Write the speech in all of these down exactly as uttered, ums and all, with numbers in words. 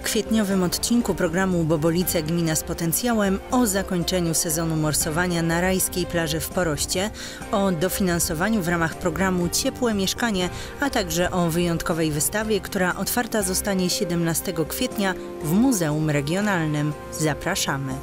kwietniowym odcinku programu Bobolice Gmina z Potencjałem o zakończeniu sezonu morsowania na rajskiej plaży w Poroście, o dofinansowaniu w ramach programu Ciepłe Mieszkanie, a także o wyjątkowej wystawie, która otwarta zostanie siedemnastego kwietnia w Muzeum Regionalnym. Zapraszamy!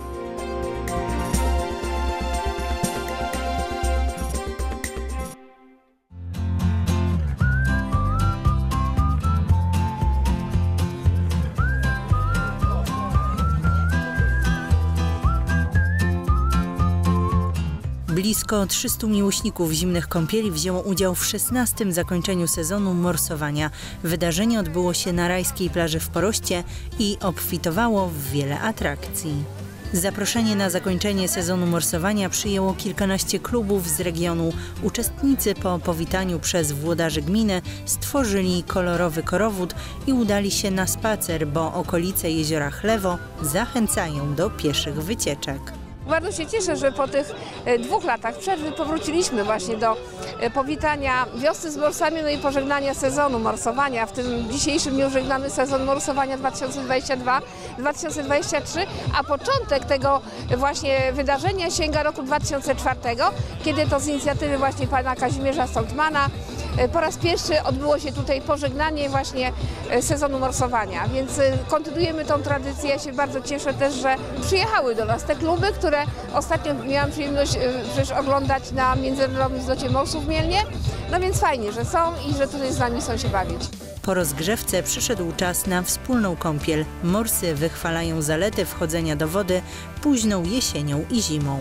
Blisko trzystu miłośników zimnych kąpieli wzięło udział w szesnastym zakończeniu sezonu morsowania. Wydarzenie odbyło się na rajskiej plaży w Poroście i obfitowało w wiele atrakcji. Zaproszenie na zakończenie sezonu morsowania przyjęło kilkanaście klubów z regionu. Uczestnicy po powitaniu przez włodarzy gminy stworzyli kolorowy korowód i udali się na spacer, bo okolice jeziora Chlewo zachęcają do pieszych wycieczek. Bardzo się cieszę, że po tych dwóch latach przerwy powróciliśmy właśnie do powitania wiosny z morsami, no i pożegnania sezonu morsowania. W tym dzisiejszym dniu żegnamy sezon morsowania dwa tysiące dwudziesty drugi dwa tysiące dwudziesty trzeci, a początek tego właśnie wydarzenia sięga roku dwa tysiące czwartego, kiedy to z inicjatywy właśnie pana Kazimierza Stoltmana po raz pierwszy odbyło się tutaj pożegnanie właśnie sezonu morsowania, więc kontynuujemy tą tradycję. Ja się bardzo cieszę też, że przyjechały do nas te kluby, które ostatnio miałam przyjemność przecież oglądać na Międzynarodowym Zlocie Morsów w Mielnie. No więc fajnie, że są i że tutaj z nami chcą się bawić. Po rozgrzewce przyszedł czas na wspólną kąpiel. Morsy wychwalają zalety wchodzenia do wody późną jesienią i zimą.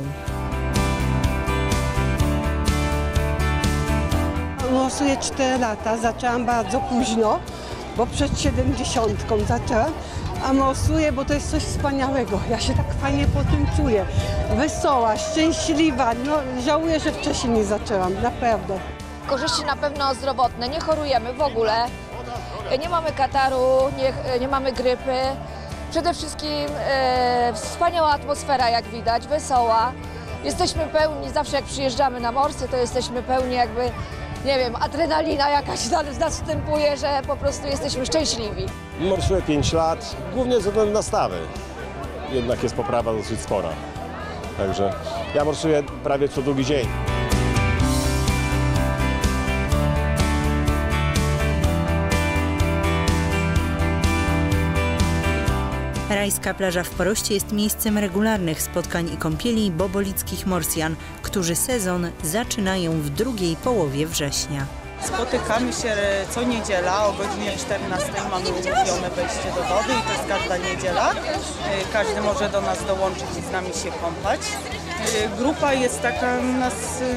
Morsuję cztery lata, zaczęłam bardzo późno, bo przed siedemdziesiątką zaczęłam, a morsuję, bo to jest coś wspaniałego. Ja się tak fajnie po tym czuję. Wesoła, szczęśliwa, no żałuję, że wcześniej nie zaczęłam, naprawdę. Korzyści na pewno zdrowotne, nie chorujemy w ogóle, nie mamy kataru, nie, nie mamy grypy. Przede wszystkim e, wspaniała atmosfera, jak widać, wesoła. Jesteśmy pełni, zawsze jak przyjeżdżamy na morsy, to jesteśmy pełni jakby, nie wiem, adrenalina jakaś następuje, że po prostu jesteśmy szczęśliwi. Morsuję pięć lat, głównie ze względu na stawy. Jednak jest poprawa dosyć spora. Także ja morsuję prawie co drugi dzień. Rajska plaża w Poroście jest miejscem regularnych spotkań i kąpieli bobolickich morsjan, którzy sezon zaczynają w drugiej połowie września. Spotykamy się co niedziela o godzinie czternastej, mamy umówione wejście do wody i to jest każda niedziela. Każdy może do nas dołączyć i z nami się kąpać. Grupa jest taka nas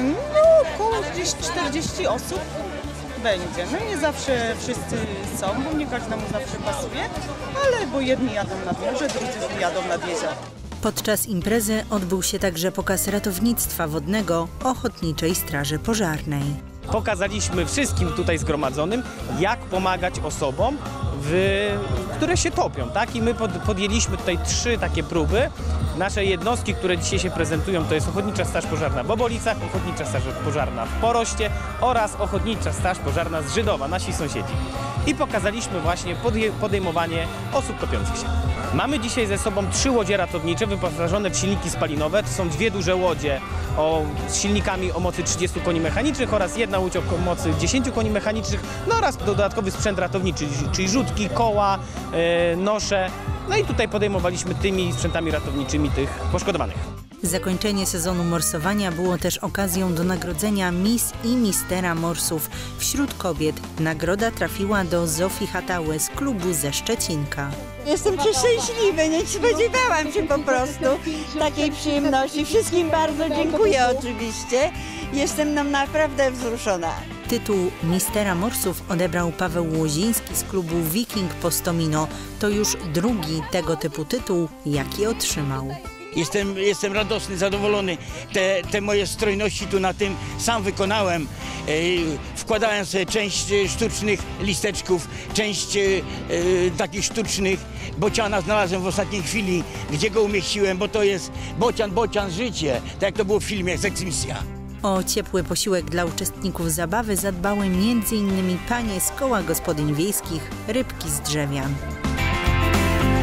no, około gdzieś czterdzieści osób. Będzie. No nie zawsze wszyscy są, bo nie każdemu zawsze pasuje, ale bo jedni jadą nad morze, drudzy jadą nad jezioro. Podczas imprezy odbył się także pokaz ratownictwa wodnego Ochotniczej Straży Pożarnej. Pokazaliśmy wszystkim tutaj zgromadzonym, jak pomagać osobom, w, które się topią, tak? I my pod, podjęliśmy tutaj trzy takie próby. Nasze jednostki, które dzisiaj się prezentują, to jest Ochotnicza Straż Pożarna w Bobolicach, Ochotnicza Straż Pożarna w Poroście oraz Ochotnicza Straż Pożarna z Żydowa, nasi sąsiedzi. I pokazaliśmy właśnie podejmowanie osób topiących się. Mamy dzisiaj ze sobą trzy łodzie ratownicze wyposażone w silniki spalinowe. To są dwie duże łodzie o, z silnikami o mocy trzydziestu koni mechanicznych oraz jedna łódź o mocy dziesięciu koni mechanicznych, no oraz dodatkowy sprzęt ratowniczy, czyli rzutki, koła, yy, nosze. No i tutaj podejmowaliśmy tymi sprzętami ratowniczymi tych poszkodowanych. Zakończenie sezonu morsowania było też okazją do nagrodzenia Miss i Mistera Morsów. Wśród kobiet nagroda trafiła do Zofii Hatały z klubu ze Szczecinka. Jestem przeszczęśliwy, nie spodziewałam się po prostu takiej przyjemności. Wszystkim bardzo dziękuję oczywiście. Jestem no, naprawdę wzruszona. Tytuł Mistera Morsów odebrał Paweł Łoziński z klubu Viking Postomino. To już drugi tego typu tytuł, jaki otrzymał. Jestem, jestem radosny, zadowolony. Te, te moje strojności tu na tym sam wykonałem. E, wkładałem sobie część sztucznych listeczków, część e, takich sztucznych bociana znalazłem w ostatniej chwili, gdzie go umieściłem, bo to jest bocian, bocian, życie, tak jak to było w filmie Seksmisja. O ciepły posiłek dla uczestników zabawy zadbały między innymi panie z koła gospodyń wiejskich Rybki z Drzewian.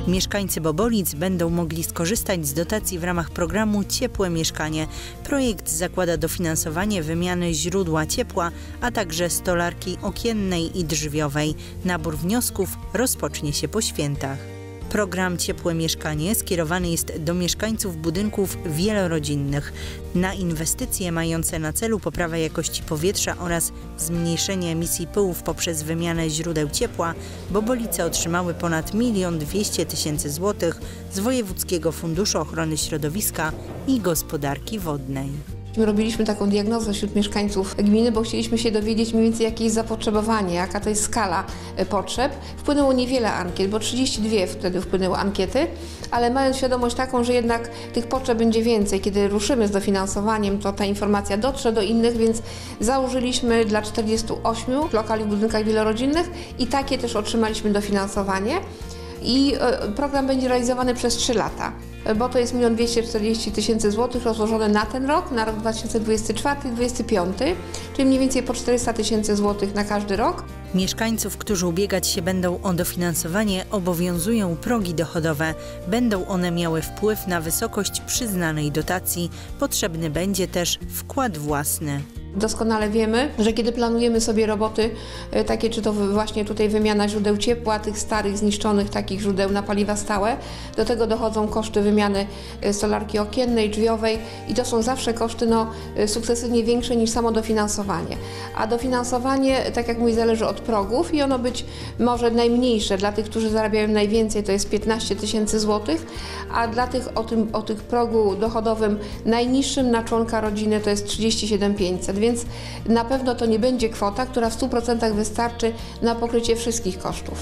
Mieszkańcy Bobolic będą mogli skorzystać z dotacji w ramach programu Ciepłe Mieszkanie. Projekt zakłada dofinansowanie wymiany źródła ciepła, a także stolarki okiennej i drzwiowej. Nabór wniosków rozpocznie się po świętach. Program Ciepłe Mieszkanie skierowany jest do mieszkańców budynków wielorodzinnych. Na inwestycje mające na celu poprawę jakości powietrza oraz zmniejszenie emisji pyłów poprzez wymianę źródeł ciepła Bobolice otrzymały ponad milion dwieście tysięcy złotych z Wojewódzkiego Funduszu Ochrony Środowiska i Gospodarki Wodnej. Robiliśmy taką diagnozę wśród mieszkańców gminy, bo chcieliśmy się dowiedzieć mniej więcej, jakie jest zapotrzebowanie, jaka to jest skala potrzeb. Wpłynęło niewiele ankiet, bo trzydzieści dwie wtedy wpłynęły ankiety, ale mając świadomość taką, że jednak tych potrzeb będzie więcej, kiedy ruszymy z dofinansowaniem, to ta informacja dotrze do innych, więc założyliśmy dla czterdziestu ośmiu lokali w budynkach wielorodzinnych i takie też otrzymaliśmy dofinansowanie. I program będzie realizowany przez trzy lata, bo to jest milion dwieście czterdzieści tysięcy złotych rozłożone na ten rok, na rok dwa tysiące dwudziesty czwarty i dwa tysiące dwudziesty piąty, czyli mniej więcej po czterysta tysięcy złotych na każdy rok. Mieszkańców, którzy ubiegać się będą o dofinansowanie, obowiązują progi dochodowe. Będą one miały wpływ na wysokość przyznanej dotacji. Potrzebny będzie też wkład własny. Doskonale wiemy, że kiedy planujemy sobie roboty takie, czy to właśnie tutaj wymiana źródeł ciepła, tych starych, zniszczonych takich źródeł na paliwa stałe, do tego dochodzą koszty wymiany stolarki okiennej, drzwiowej i to są zawsze koszty no, sukcesywnie większe niż samo dofinansowanie. A dofinansowanie, tak jak mówię, zależy od progów i ono być może najmniejsze dla tych, którzy zarabiają najwięcej, to jest piętnaście tysięcy złotych, a dla tych o tym, o tych progu dochodowym najniższym na członka rodziny to jest trzydzieści siedem tysięcy pięćset. Więc na pewno to nie będzie kwota, która w stu procentach wystarczy na pokrycie wszystkich kosztów.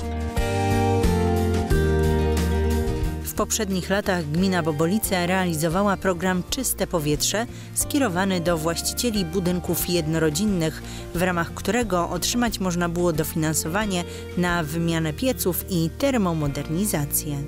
W poprzednich latach gmina Bobolice realizowała program Czyste Powietrze skierowany do właścicieli budynków jednorodzinnych, w ramach którego otrzymać można było dofinansowanie na wymianę pieców i termomodernizację.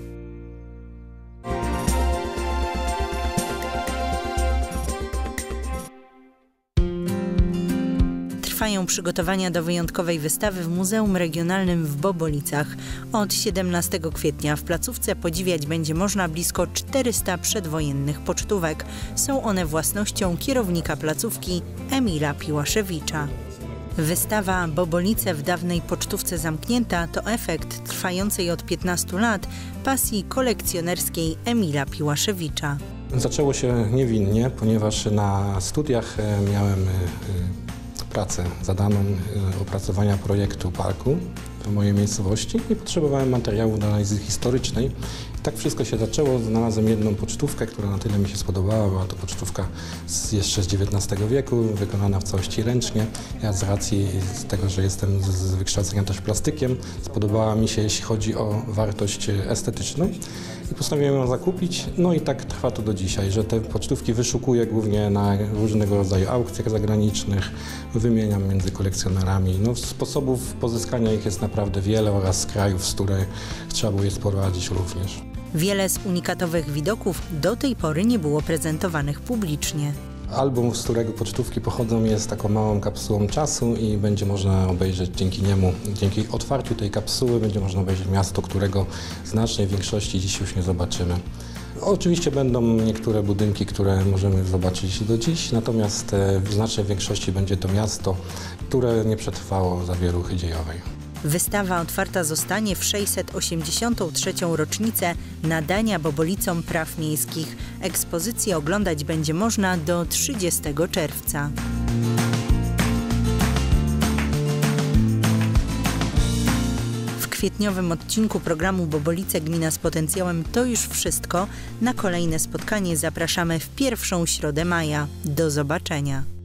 Trwają przygotowania do wyjątkowej wystawy w Muzeum Regionalnym w Bobolicach. Od siedemnastego kwietnia w placówce podziwiać będzie można blisko czterysta przedwojennych pocztówek. Są one własnością kierownika placówki Emila Piłaszewicza. Wystawa Bobolice w dawnej pocztówce zamknięta to efekt trwającej od piętnastu lat pasji kolekcjonerskiej Emila Piłaszewicza. Zaczęło się niewinnie, ponieważ na studiach miałem pracę zadaną opracowania projektu parku w mojej miejscowości i potrzebowałem materiałów do analizy historycznej. I tak wszystko się zaczęło. Znalazłem jedną pocztówkę, która na tyle mi się spodobała. Była to pocztówka z, jeszcze z dziewiętnastego wieku, wykonana w całości ręcznie. Ja z racji z tego, że jestem z, z wykształcenia też plastykiem, spodobała mi się, jeśli chodzi o wartość estetyczną. I postanowiłem ją zakupić, no i tak trwa to do dzisiaj, że te pocztówki wyszukuję głównie na różnego rodzaju aukcjach zagranicznych, wymieniam między kolekcjonerami. No, sposobów pozyskania ich jest naprawdę wiele oraz z krajów, z których trzeba było je sprowadzić również. Wiele z unikatowych widoków do tej pory nie było prezentowanych publicznie. Album, z którego pocztówki pochodzą, jest taką małą kapsułą czasu i będzie można obejrzeć dzięki niemu, dzięki otwarciu tej kapsuły będzie można obejrzeć miasto, którego w znacznej większości dziś już nie zobaczymy. Oczywiście będą niektóre budynki, które możemy zobaczyć do dziś, natomiast w znacznej większości będzie to miasto, które nie przetrwało zawieruchy dziejowej. Wystawa otwarta zostanie w sześćset osiemdziesiątą trzecią rocznicę nadania Bobolicom praw miejskich. Ekspozycję oglądać będzie można do trzydziestego czerwca. W kwietniowym odcinku programu Bobolice Gmina z Potencjałem to już wszystko. Na kolejne spotkanie zapraszamy w pierwszą środę maja. Do zobaczenia.